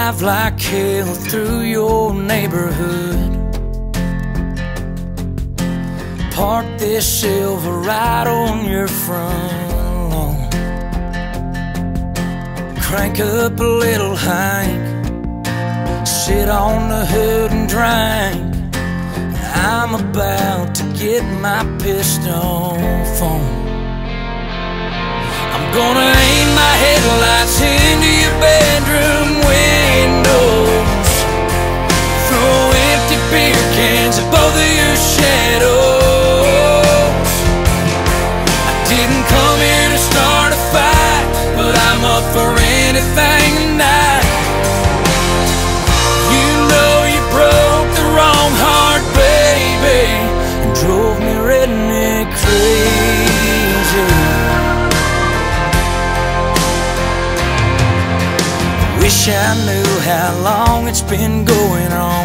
drive like hell through your neighborhood. Park this Silverado on your front lawn. Crank up a little Hank, sit on the hood and drink. I'm about to get my pistol on. I'm gonna aim my headlights into your bedroom windows, throw empty beer cans at both of your shadows. I didn't come here to start a fight, but I'm up for anything tonight. You know you broke the wrong heart, baby, and drove me redneck crazy. Wish I knew how long it's been going on,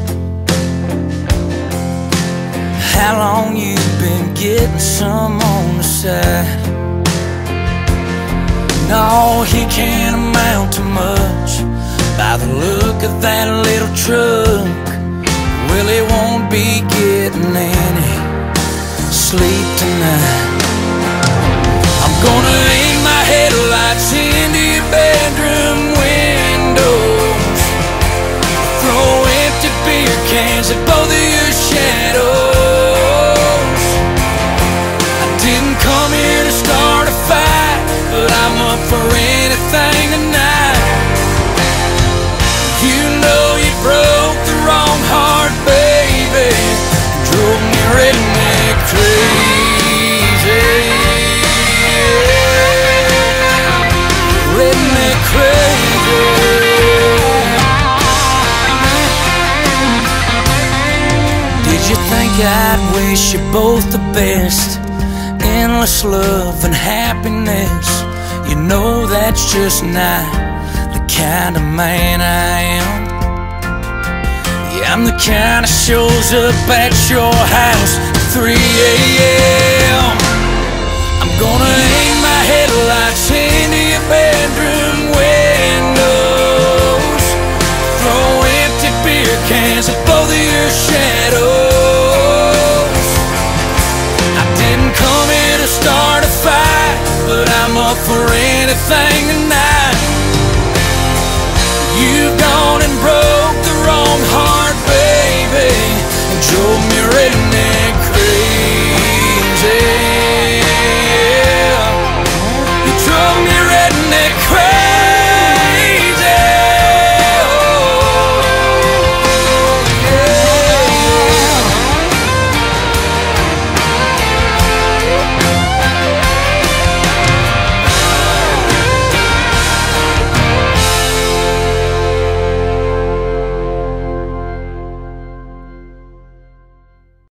how long you've been getting some on the side. No, he can't amount to much by the look of that little truck. Well, he won't be getting any sleep tonight. I'm gonna aim my headlights into your bedroom windows, throw empty beer cans at both of your shadows. I didn't come here to start a fight, but I'm up for anything tonight. You know you broke the wrong heart, baby, drove me redneck crazy. Redneck crazy. Did you think I'd wish you both the best? Endless love and happiness. You know that's just not the kind of man I am. Yeah, I'm the kind that shows up at your house at 3 a.m. I'm gonna aim my headlights into your bedroom windows, throw empty beer cans at both of your shadows. I didn't come here to start a fight, but I'm up for anything tonight. You've gone